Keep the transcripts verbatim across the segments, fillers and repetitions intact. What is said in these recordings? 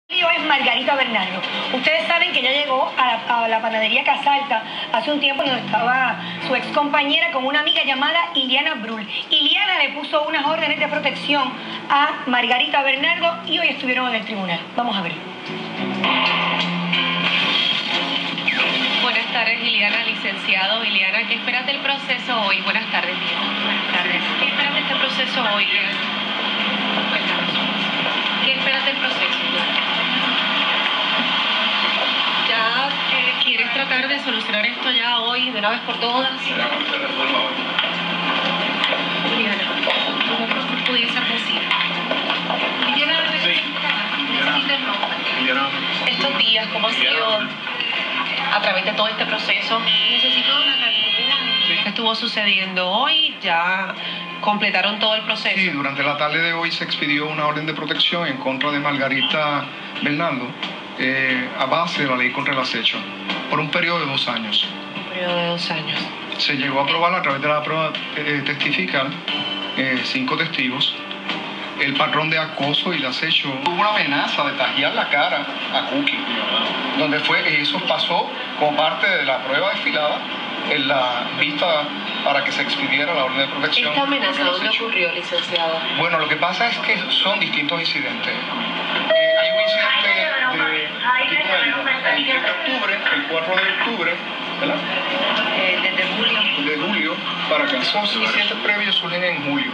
Es Margarita Bernardo. Ustedes saben que ella llegó a la, a la panadería Casalta hace un tiempo donde estaba su ex compañera con una amiga llamada Iliana Brul. Iliana le puso unas órdenes de protección a Margarita Bernardo y hoy estuvieron en el tribunal. Vamos a ver. Buenas tardes, Iliana, licenciado. Iliana, ¿qué esperas del proceso hoy? Buenas tardes, Iliana. Buenas tardes. ¿Qué esperas de este proceso hoy, Iliana? Cuéntanos. ¿Qué esperas del proceso? ¿Ya eh, quieres tratar de solucionar esto ya hoy, de una vez por todas? Iliana, ¿cómo pudieses decir? Iliana, Sí. necesito el nombre. Estos días, ¿cómo ha sido a través de todo este proceso? Necesito una cartera. Sí. ¿Qué estuvo sucediendo hoy? ¿Ya completaron todo el proceso? Sí, durante la tarde de hoy se expidió una orden de protección en contra de Margarita Bernardo eh, a base de la ley contra el acecho por un periodo de dos años. Un periodo de dos años. Se llegó a probar a través de la prueba eh, testifical, eh, cinco testigos, el patrón de acoso y de acecho. Hubo una amenaza de tajear la cara a Cookie, donde fue, eso pasó como parte de la prueba desfilada en la vista para que se expidiera la orden de protección. ¿Esta amenaza contra el dónde acecho. ocurrió, licenciado? Bueno, lo que pasa es que son distintos incidentes. Eh, hay un incidente de, aquí tengo el tres de octubre, el cuatro de octubre, ¿verdad? Eh, desde julio. De julio para acá. Esos incidentes previos surgen en julio.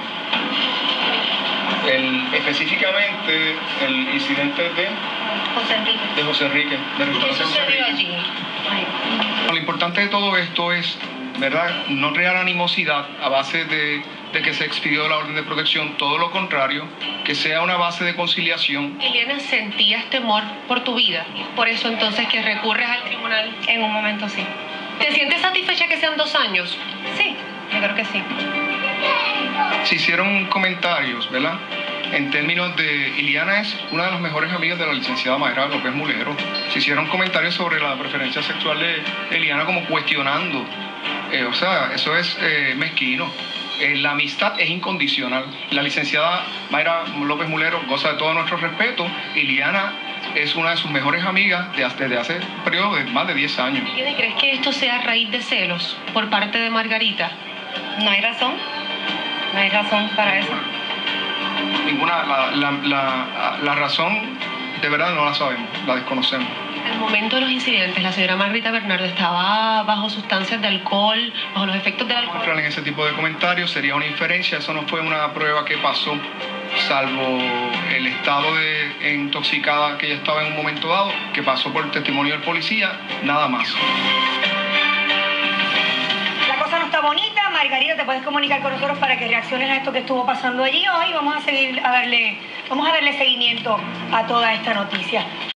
El, específicamente el incidente de, José Enrique. de José Enrique. De ¿Qué restauración José sucedió Enrique. allí? Lo importante de todo esto es, ¿verdad?, no crear animosidad a base de, de que se expidió la orden de protección, todo lo contrario, que sea una base de conciliación. Iliana, ¿sentías temor por tu vida? Por eso entonces que recurres al tribunal. En un momento sí. ¿Te sientes satisfecha que sean dos años? Sí, yo creo que sí. Se hicieron comentarios, ¿verdad?, en términos de, Iliana es una de las mejores amigas de la licenciada Mayra López Mulero. Se hicieron comentarios sobre la preferencia sexual de, de Iliana como cuestionando. Eh, o sea, eso es eh, mezquino. Eh, la amistad es incondicional. La licenciada Mayra López Mulero goza de todo nuestro respeto. Iliana es una de sus mejores amigas de, desde hace un periodo de más de diez años. ¿Y crees que esto sea a raíz de celos por parte de Margarita? No hay razón. No hay razón para eso. Ninguna, la, la, la, la razón de verdad no la sabemos, la desconocemos. Al momento de los incidentes, la señora Margarita Bernardo estaba bajo sustancias de alcohol, bajo los efectos del alcohol. Entrar en ese tipo de comentarios sería una inferencia, eso no fue una prueba que pasó, salvo el estado de intoxicada que ella estaba en un momento dado, que pasó por el testimonio del policía, nada más. La cosa no está bonita. Margarita, te puedes comunicar con nosotros para que reacciones a esto que estuvo pasando allí hoy. Vamos a seguir a darle, vamos a darle seguimiento a toda esta noticia.